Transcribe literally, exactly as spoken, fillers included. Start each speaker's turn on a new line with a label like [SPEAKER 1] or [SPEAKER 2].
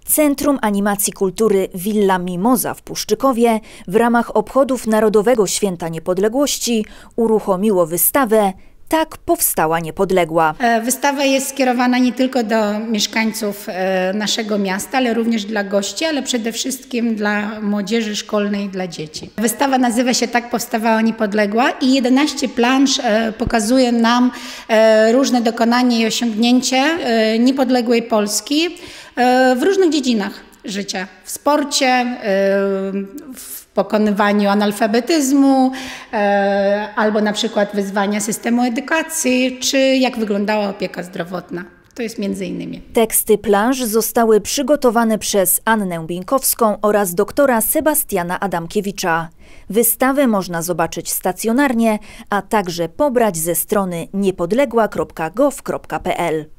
[SPEAKER 1] Centrum Animacji Kultury Villa Mimoza w Puszczykowie w ramach obchodów Narodowego Święta Niepodległości uruchomiło wystawę Tak powstała Niepodległa.
[SPEAKER 2] Wystawa jest skierowana nie tylko do mieszkańców naszego miasta, ale również dla gości, ale przede wszystkim dla młodzieży szkolnej i dla dzieci. Wystawa nazywa się Tak powstawała Niepodległa i jedenaście plansz pokazuje nam różne dokonania i osiągnięcia niepodległej Polski w różnych dziedzinach życia. W sporcie, w pokonywaniu analfabetyzmu, albo na przykład wyzwania systemu edukacji, czy jak wyglądała opieka zdrowotna. To jest między innymi.
[SPEAKER 1] Teksty plansz zostały przygotowane przez Annę Bieńkowską oraz doktora Sebastiana Adamkiewicza. Wystawę można zobaczyć stacjonarnie, a także pobrać ze strony niepodległa kropka gov kropka pl.